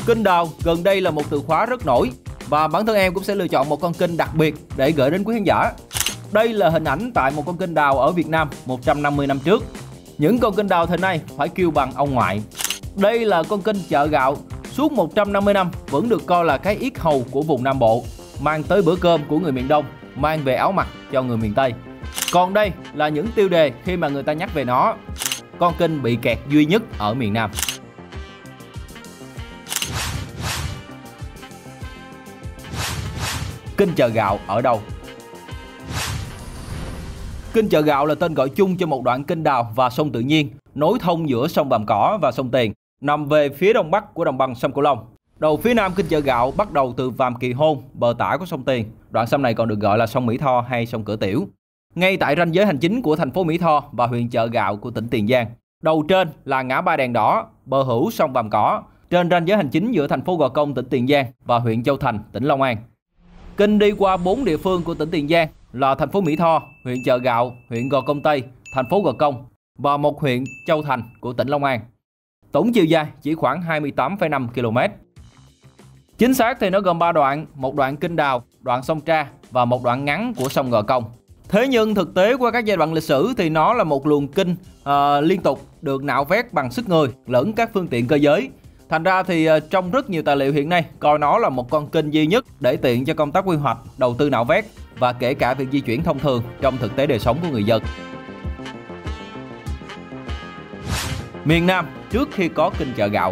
Kênh đào gần đây là một từ khóa rất nổi và bản thân em cũng sẽ lựa chọn một con kênh đặc biệt để gửi đến quý khán giả. Đây là hình ảnh tại một con kênh đào ở Việt Nam 150 năm trước. Những con kênh đào thời nay phải kêu bằng ông ngoại. Đây là con kênh chợ gạo suốt 150 năm vẫn được coi là cái yết hầu của vùng Nam Bộ, mang tới bữa cơm của người miền Đông, mang về áo mặc cho người miền Tây. Còn đây là những tiêu đề khi mà người ta nhắc về nó. Con kênh bị kẹt duy nhất ở miền Nam. Kênh chợ gạo ở đâu? Kênh chợ gạo là tên gọi chung cho một đoạn kênh đào và sông tự nhiên nối thông giữa sông Vàm Cỏ và sông Tiền, nằm về phía đông bắc của đồng bằng sông Cửu Long. Đầu phía nam kênh chợ gạo bắt đầu từ Vàm Kỳ Hôn, bờ tả của sông Tiền. Đoạn sông này còn được gọi là sông Mỹ Tho hay sông Cửa Tiểu. Ngay tại ranh giới hành chính của thành phố Mỹ Tho và huyện Chợ Gạo của tỉnh Tiền Giang. Đầu trên là ngã ba đèn đỏ, bờ hữu sông Vàm Cỏ, trên ranh giới hành chính giữa thành phố Gò Công tỉnh Tiền Giang và huyện Châu Thành tỉnh Long An. Kênh đi qua 4 địa phương của tỉnh Tiền Giang là thành phố Mỹ Tho, huyện Chợ Gạo, huyện Gò Công Tây, thành phố Gò Công và một huyện Châu Thành của tỉnh Long An. Tổng chiều dài chỉ khoảng 28,5 km. Chính xác thì nó gồm 3 đoạn, một đoạn kênh đào, đoạn sông Tra và một đoạn ngắn của sông Gò Công. Thế nhưng thực tế qua các giai đoạn lịch sử thì nó là một luồng kênh liên tục được nạo vét bằng sức người lẫn các phương tiện cơ giới. Thành ra thì trong rất nhiều tài liệu hiện nay coi nó là một con kênh duy nhất để tiện cho công tác quy hoạch, đầu tư nạo vét và kể cả việc di chuyển thông thường trong thực tế đời sống của người dân. Miền Nam trước khi có kênh chợ gạo.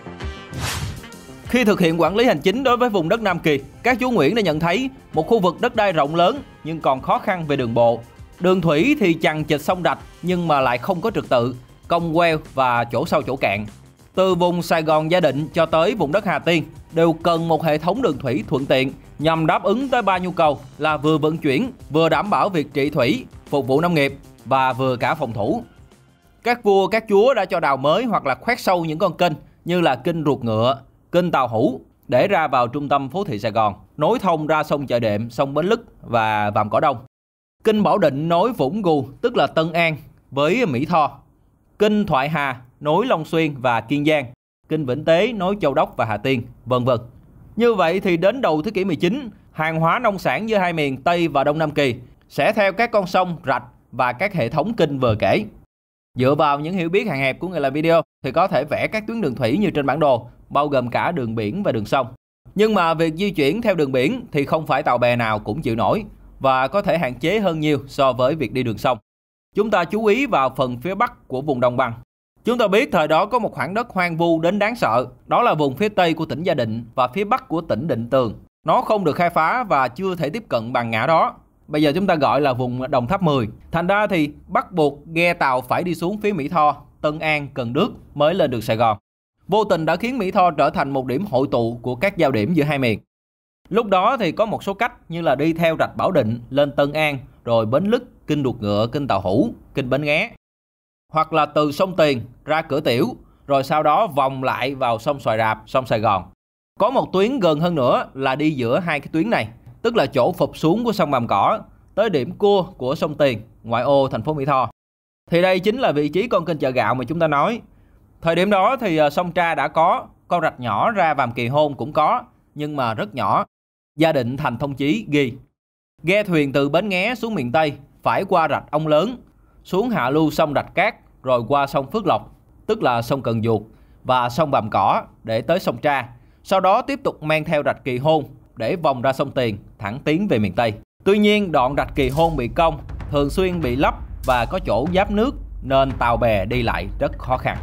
Khi thực hiện quản lý hành chính đối với vùng đất Nam Kỳ, các chúa Nguyễn đã nhận thấy một khu vực đất đai rộng lớn nhưng còn khó khăn về đường bộ. Đường thủy thì chằng chịt sông rạch nhưng mà lại không có trật tự, cong queo và chỗ sâu chỗ cạn. Từ vùng Sài Gòn Gia Định cho tới vùng đất Hà Tiên đều cần một hệ thống đường thủy thuận tiện nhằm đáp ứng tới 3 nhu cầu là vừa vận chuyển, vừa đảm bảo việc trị thủy, phục vụ nông nghiệp và vừa cả phòng thủ. Các vua, các chúa đã cho đào mới hoặc là khoét sâu những con kênh như là kênh Ruột Ngựa, kênh Tàu Hủ để ra vào trung tâm phố thị Sài Gòn, nối thông ra sông Chợ Đệm, sông Bến Lức và Vàm Cỏ Đông. Kênh Bảo Định nối Vũng Gù tức là Tân An với Mỹ Tho. Kênh Thoại Hà nối Long Xuyên và Kiên Giang. Kênh Vĩnh Tế nối Châu Đốc và Hà Tiên, vân vân. Như vậy thì đến đầu thế kỷ 19, hàng hóa nông sản giữa hai miền Tây và Đông Nam Kỳ sẽ theo các con sông, rạch và các hệ thống kênh vừa kể. Dựa vào những hiểu biết hạn hẹp của người làm video thì có thể vẽ các tuyến đường thủy như trên bản đồ, bao gồm cả đường biển và đường sông. Nhưng mà việc di chuyển theo đường biển thì không phải tàu bè nào cũng chịu nổi và có thể hạn chế hơn nhiều so với việc đi đường sông. Chúng ta chú ý vào phần phía bắc của vùng đồng bằng. Chúng ta biết thời đó có một khoảng đất hoang vu đến đáng sợ, đó là vùng phía tây của tỉnh Gia Định và phía bắc của tỉnh Định Tường. Nó không được khai phá và chưa thể tiếp cận bằng ngã đó. Bây giờ chúng ta gọi là vùng Đồng Tháp 10. Thành ra thì bắt buộc ghe tàu phải đi xuống phía Mỹ Tho, Tân An, Cần Đước mới lên được Sài Gòn. Vô tình đã khiến Mỹ Tho trở thành một điểm hội tụ của các giao điểm giữa hai miền. Lúc đó thì có một số cách như là đi theo rạch Bảo Định lên Tân An, rồi Bến Lức, kênh Ruột Ngựa, kênh Tàu Hủ, kênh Bến Nghé. Hoặc là từ sông Tiền ra Cửa Tiểu, rồi sau đó vòng lại vào sông Xoài Rạp, sông Sài Gòn. Có một tuyến gần hơn nữa là đi giữa hai cái tuyến này, tức là chỗ phụp xuống của sông Vàm Cỏ tới điểm cua của sông Tiền, ngoại ô thành phố Mỹ Tho. Thì đây chính là vị trí con kênh chợ gạo mà chúng ta nói. Thời điểm đó thì sông Tra đã có, con rạch nhỏ ra Vàm Kỳ Hôn cũng có, nhưng mà rất nhỏ. Gia Định Thành Thông Chí ghi: ghe thuyền từ Bến Nghé xuống miền Tây phải qua rạch Ông Lớn, xuống hạ lưu sông Rạch Cát, rồi qua sông Phước Lộc, tức là sông Cần Duột, và sông Vàm Cỏ để tới sông Tra. Sau đó tiếp tục men theo rạch Kỳ Hôn để vòng ra sông Tiền, thẳng tiến về miền Tây. Tuy nhiên đoạn rạch Kỳ Hôn bị cong, thường xuyên bị lấp và có chỗ giáp nước nên tàu bè đi lại rất khó khăn.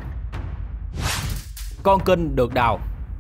Con kênh được đào.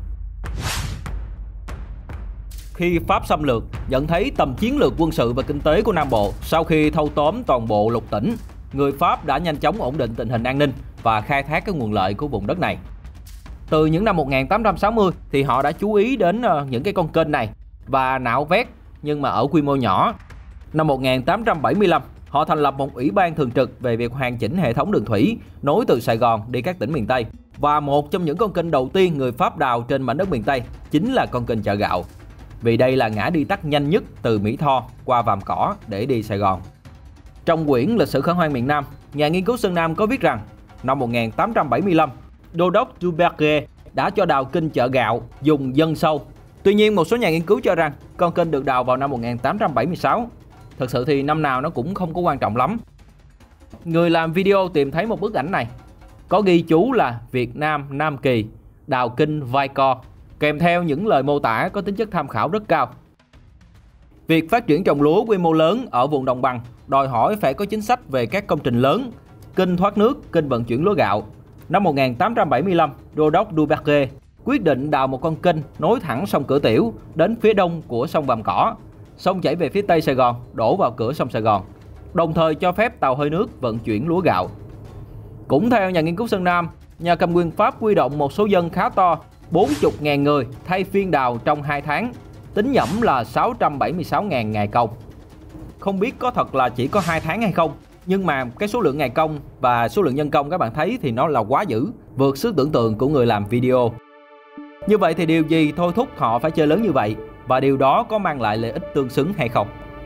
Khi Pháp xâm lược, nhận thấy tầm chiến lược quân sự và kinh tế của Nam Bộ, sau khi thâu tóm toàn bộ lục tỉnh, người Pháp đã nhanh chóng ổn định tình hình an ninh và khai thác các nguồn lợi của vùng đất này. Từ những năm 1860 thì họ đã chú ý đến những cái con kênh này và nạo vét, nhưng mà ở quy mô nhỏ. Năm 1875, họ thành lập một ủy ban thường trực về việc hoàn chỉnh hệ thống đường thủy nối từ Sài Gòn đi các tỉnh miền Tây. Và một trong những con kênh đầu tiên người Pháp đào trên mảnh đất miền Tây chính là con kênh chợ gạo. Vì đây là ngã đi tắt nhanh nhất từ Mỹ Tho qua Vàm Cỏ để đi Sài Gòn. Trong quyển Lịch sử khởi hoang miền Nam, nhà nghiên cứu Sơn Nam có viết rằng năm 1875, Đô đốc Duberger đã cho đào kênh Chợ Gạo dùng dân sâu. Tuy nhiên, một số nhà nghiên cứu cho rằng con kênh được đào vào năm 1876. Thực sự thì năm nào nó cũng không có quan trọng lắm. Người làm video tìm thấy một bức ảnh này, có ghi chú là Việt Nam Nam Kỳ, đào kênh Vai Co, kèm theo những lời mô tả có tính chất tham khảo rất cao. Việc phát triển trồng lúa quy mô lớn ở vùng đồng bằng đòi hỏi phải có chính sách về các công trình lớn, kênh thoát nước, kênh vận chuyển lúa gạo. Năm 1875, Đô đốc Duverger quyết định đào một con kênh nối thẳng sông Cửa Tiểu đến phía đông của sông Vàm Cỏ. Sông chảy về phía tây Sài Gòn, đổ vào cửa sông Sài Gòn, đồng thời cho phép tàu hơi nước vận chuyển lúa gạo. Cũng theo nhà nghiên cứu Sơn Nam, nhà cầm quyền Pháp huy động một số dân khá to, 40.000 người thay phiên đào trong 2 tháng, tính nhẩm là 676.000 ngày công. Không biết có thật là chỉ có 2 tháng hay không, nhưng mà cái số lượng ngày công và số lượng nhân công các bạn thấy thì nó là quá dữ, vượt sức tưởng tượng của người làm video. Như vậy thì điều gì thôi thúc họ phải chơi lớn như vậy, và điều đó có mang lại lợi ích tương xứng hay không?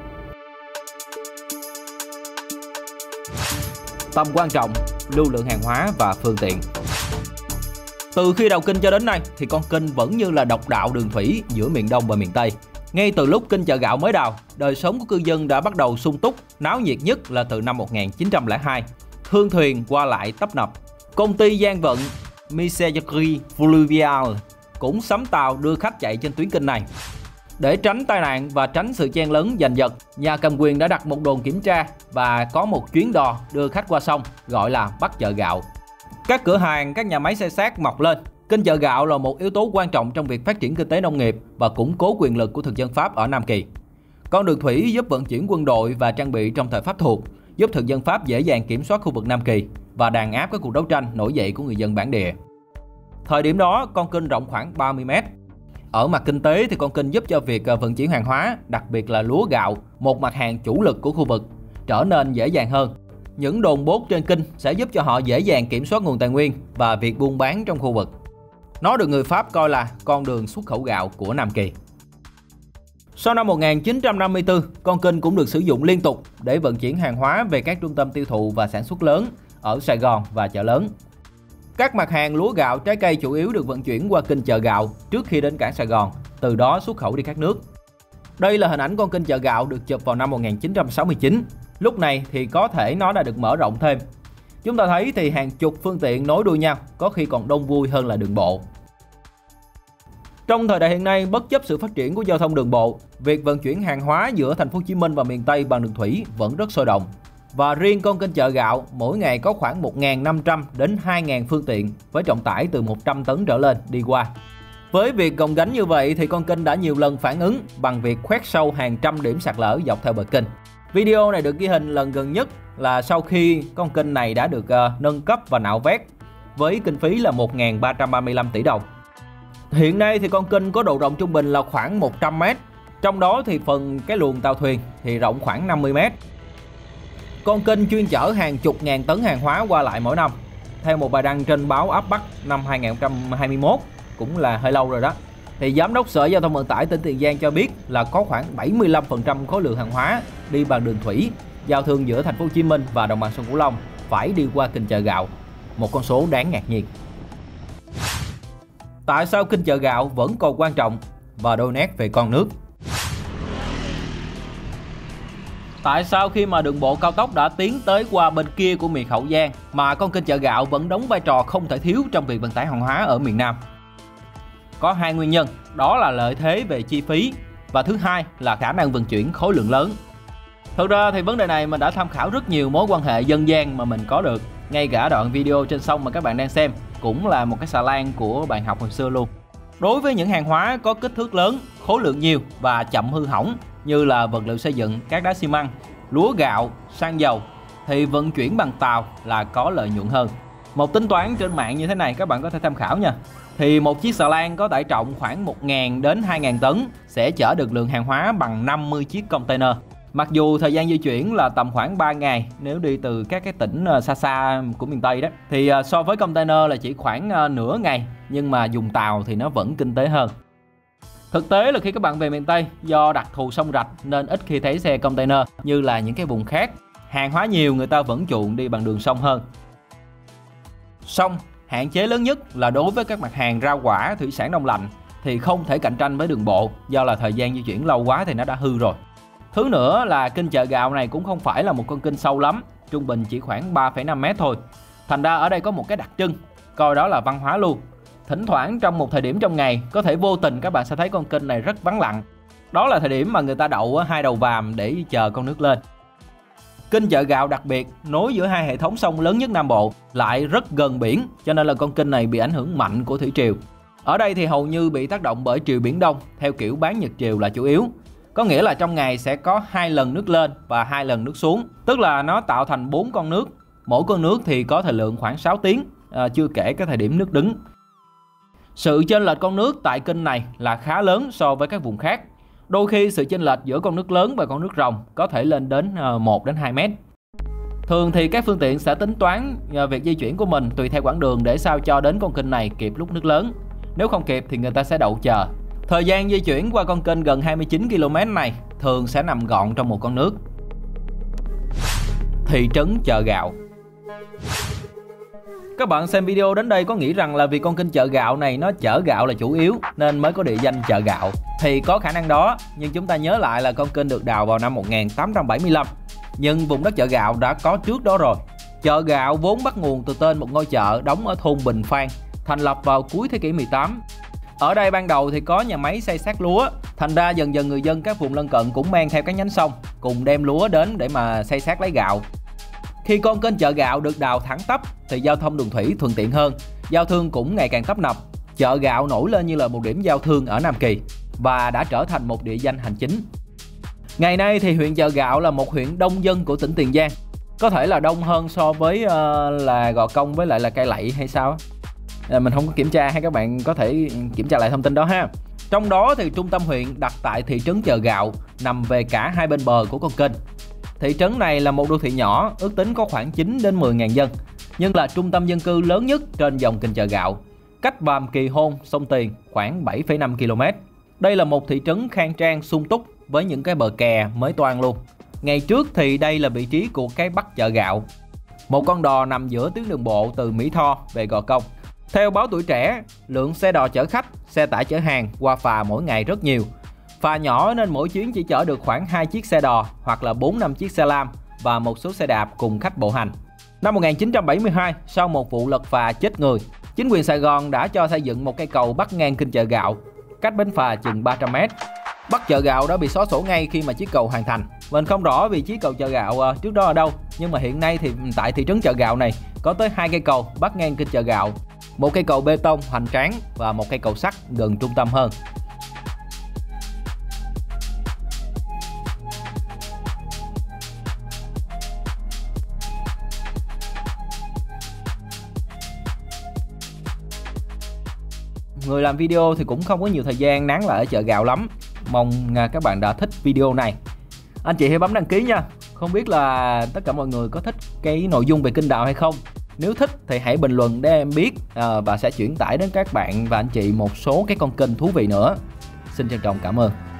Tầm quan trọng, lưu lượng hàng hóa và phương tiện. Từ khi đào kênh cho đến nay thì con kênh vẫn như là độc đạo đường thủy giữa miền Đông và miền Tây. Ngay từ lúc kênh Chợ Gạo mới đào, đời sống của cư dân đã bắt đầu sung túc, náo nhiệt nhất là từ năm 1902. Thương thuyền qua lại tấp nập. Công ty gian vận Messagerie Fluviale cũng sắm tàu đưa khách chạy trên tuyến kênh này. Để tránh tai nạn và tránh sự chen lấn giành giật, nhà cầm quyền đã đặt một đồn kiểm tra và có một chuyến đò đưa khách qua sông, gọi là Bắc Chợ Gạo. Các cửa hàng, các nhà máy xay sát mọc lên. Kênh Chợ Gạo là một yếu tố quan trọng trong việc phát triển kinh tế nông nghiệp và củng cố quyền lực của thực dân Pháp ở Nam Kỳ. Con đường thủy giúp vận chuyển quân đội và trang bị trong thời Pháp thuộc, giúp thực dân Pháp dễ dàng kiểm soát khu vực Nam Kỳ và đàn áp các cuộc đấu tranh nổi dậy của người dân bản địa. Thời điểm đó, con kênh rộng khoảng 30 mét. Ở mặt kinh tế thì con kênh giúp cho việc vận chuyển hàng hóa, đặc biệt là lúa gạo, một mặt hàng chủ lực của khu vực, trở nên dễ dàng hơn. Những đồn bốt trên kênh sẽ giúp cho họ dễ dàng kiểm soát nguồn tài nguyên và việc buôn bán trong khu vực. Nó được người Pháp coi là con đường xuất khẩu gạo của Nam Kỳ. Sau năm 1954, con kênh cũng được sử dụng liên tục để vận chuyển hàng hóa về các trung tâm tiêu thụ và sản xuất lớn ở Sài Gòn và chợ lớn. Các mặt hàng lúa gạo, trái cây chủ yếu được vận chuyển qua kênh Chợ Gạo trước khi đến cảng Sài Gòn, từ đó xuất khẩu đi các nước. Đây là hình ảnh con kênh Chợ Gạo được chụp vào năm 1969. Lúc này thì có thể nó đã được mở rộng thêm. Chúng ta thấy thì hàng chục phương tiện nối đuôi nhau, có khi còn đông vui hơn là đường bộ. Trong thời đại hiện nay, bất chấp sự phát triển của giao thông đường bộ, việc vận chuyển hàng hóa giữa thành phố Hồ Chí Minh và miền Tây bằng đường thủy vẫn rất sôi động. Và riêng con kênh Chợ Gạo mỗi ngày có khoảng 1.500 đến 2.000 phương tiện với trọng tải từ 100 tấn trở lên đi qua. Với việc gồng gánh như vậy thì con kênh đã nhiều lần phản ứng bằng việc khoét sâu hàng trăm điểm sạt lở dọc theo bờ kênh. Video này được ghi hình lần gần nhất là sau khi con kênh này đã được nâng cấp và nạo vét với kinh phí là 1.335 tỷ đồng. Hiện nay thì con kênh có độ rộng trung bình là khoảng 100 m, trong đó thì phần cái luồng tàu thuyền thì rộng khoảng 50 m. Con kênh chuyên chở hàng chục ngàn tấn hàng hóa qua lại mỗi năm. Theo một bài đăng trên báo Áp Bắc năm 2021, cũng là hơi lâu rồi đó, thì Giám đốc Sở Giao thông Vận tải tỉnh Tiền Giang cho biết là có khoảng 75% khối lượng hàng hóa đi bằng đường thủy giao thương giữa thành phố Hồ Chí Minh và đồng bằng sông Cửu Long phải đi qua kênh Chợ Gạo, một con số đáng ngạc nhiên. Tại sao kênh Chợ Gạo vẫn còn quan trọng và đôi nét về con nước? Tại sao khi mà đường bộ cao tốc đã tiến tới qua bên kia của miền Hậu Giang mà con kênh Chợ Gạo vẫn đóng vai trò không thể thiếu trong việc vận tải hàng hóa ở miền Nam? Có hai nguyên nhân, đó là lợi thế về chi phí và thứ hai là khả năng vận chuyển khối lượng lớn. Thực ra thì vấn đề này mình đã tham khảo rất nhiều mối quan hệ dân gian mà mình có được. Ngay cả đoạn video trên sông mà các bạn đang xem cũng là một cái xà lan của bạn học hồi xưa luôn. Đối với những hàng hóa có kích thước lớn, khối lượng nhiều và chậm hư hỏng như là vật liệu xây dựng, cát đá xi măng, lúa gạo, xăng dầu thì vận chuyển bằng tàu là có lợi nhuận hơn. Một tính toán trên mạng như thế này các bạn có thể tham khảo nha. Thì một chiếc xà lan có tải trọng khoảng 1.000 đến 2.000 tấn sẽ chở được lượng hàng hóa bằng 50 chiếc container. Mặc dù thời gian di chuyển là tầm khoảng 3 ngày nếu đi từ các cái tỉnh xa xa của miền Tây đó, thì so với container là chỉ khoảng nửa ngày, nhưng mà dùng tàu thì nó vẫn kinh tế hơn. Thực tế là khi các bạn về miền Tây, do đặc thù sông rạch nên ít khi thấy xe container như là những cái vùng khác. Hàng hóa nhiều người ta vẫn chuộng đi bằng đường sông hơn. Sông, Hạn chế lớn nhất là đối với các mặt hàng rau quả, thủy sản đông lạnh thì không thể cạnh tranh với đường bộ, do là thời gian di chuyển lâu quá thì nó đã hư rồi. Thứ nữa là kênh chợ gạo này cũng không phải là một con kênh sâu lắm, trung bình chỉ khoảng 3,5 m thôi. Thành ra ở đây có một cái đặc trưng, coi đó là văn hóa luôn. Thỉnh thoảng trong một thời điểm trong ngày, có thể vô tình các bạn sẽ thấy con kênh này rất vắng lặng. Đó là thời điểm mà người ta đậu hai đầu vàm để chờ con nước lên. Kênh chợ gạo đặc biệt nối giữa hai hệ thống sông lớn nhất Nam Bộ, lại rất gần biển, cho nên là con kênh này bị ảnh hưởng mạnh của thủy triều. Ở đây thì hầu như bị tác động bởi triều Biển Đông theo kiểu bán nhật triều là chủ yếu. Có nghĩa là trong ngày sẽ có 2 lần nước lên và 2 lần nước xuống, tức là nó tạo thành 4 con nước. Mỗi con nước thì có thời lượng khoảng 6 tiếng, chưa kể cái thời điểm nước đứng. Sự chênh lệch con nước tại kênh này là khá lớn so với các vùng khác. Đôi khi sự chênh lệch giữa con nước lớn và con nước ròng có thể lên đến 1 đến 2 mét. Thường thì các phương tiện sẽ tính toán việc di chuyển của mình tùy theo quãng đường để sao cho đến con kênh này kịp lúc nước lớn. Nếu không kịp thì người ta sẽ đậu chờ. Thời gian di chuyển qua con kênh gần 29 km này thường sẽ nằm gọn trong một con nước. Thị trấn chợ gạo. Các bạn xem video đến đây có nghĩ rằng là vì con kênh chợ gạo này nó chở gạo là chủ yếu nên mới có địa danh chợ gạo. Thì có khả năng đó, nhưng chúng ta nhớ lại là con kênh được đào vào năm 1875. Nhưng vùng đất chợ gạo đã có trước đó rồi. Chợ gạo vốn bắt nguồn từ tên một ngôi chợ đóng ở thôn Bình Phan, thành lập vào cuối thế kỷ 18. Ở đây ban đầu thì có nhà máy xay sát lúa, thành ra dần dần người dân các vùng lân cận cũng mang theo các nhánh sông cùng đem lúa đến để mà xay sát lấy gạo. Khi con kênh chợ gạo được đào thẳng tắp thì giao thông đường thủy thuận tiện hơn, giao thương cũng ngày càng tấp nập. Chợ gạo nổi lên như là một điểm giao thương ở Nam Kỳ và đã trở thành một địa danh hành chính. Ngày nay thì huyện Chợ Gạo là một huyện đông dân của tỉnh Tiền Giang, có thể là đông hơn so với là Gò Công với lại là Cai Lậy hay sao? Mình không có kiểm tra, hay các bạn có thể kiểm tra lại thông tin đó ha. Trong đó thì trung tâm huyện đặt tại thị trấn Chợ Gạo, nằm về cả hai bên bờ của con kênh. Thị trấn này là một đô thị nhỏ, ước tính có khoảng 9 đến 10.000 dân, nhưng là trung tâm dân cư lớn nhất trên dòng kênh Chợ Gạo, cách Vàm Kỳ Hôn, sông Tiền khoảng 7,5 km. Đây là một thị trấn khang trang sung túc với những cái bờ kè mới toang luôn. Ngày trước thì đây là vị trí của cái Bắc Chợ Gạo, một con đò nằm giữa tuyến đường bộ từ Mỹ Tho về Gò Công. Theo báo Tuổi Trẻ, lượng xe đò chở khách, xe tải chở hàng qua phà mỗi ngày rất nhiều. Phà nhỏ nên mỗi chuyến chỉ chở được khoảng 2 chiếc xe đò hoặc là 4-5 chiếc xe lam và một số xe đạp cùng khách bộ hành. Năm 1972, sau một vụ lật phà chết người, chính quyền Sài Gòn đã cho xây dựng một cây cầu bắc ngang kênh Chợ Gạo, cách bến phà chừng 300 m. Bắc Chợ Gạo đã bị xóa sổ ngay khi mà chiếc cầu hoàn thành. Mình không rõ vị trí cầu Chợ Gạo trước đó ở đâu, nhưng mà hiện nay thì tại thị trấn Chợ Gạo này có tới 2 cây cầu bắc ngang kênh Chợ Gạo, một cây cầu bê tông hoành tráng và một cây cầu sắt gần trung tâm hơn. Người làm video thì cũng không có nhiều thời gian nán lại ở Chợ Gạo lắm. Mong các bạn đã thích video này. Anh chị hãy bấm đăng ký nha. Không biết là tất cả mọi người có thích cái nội dung về kênh đào hay không. Nếu thích thì hãy bình luận để em biết, và sẽ chuyển tải đến các bạn và anh chị một số cái con kênh thú vị nữa. Xin trân trọng cảm ơn.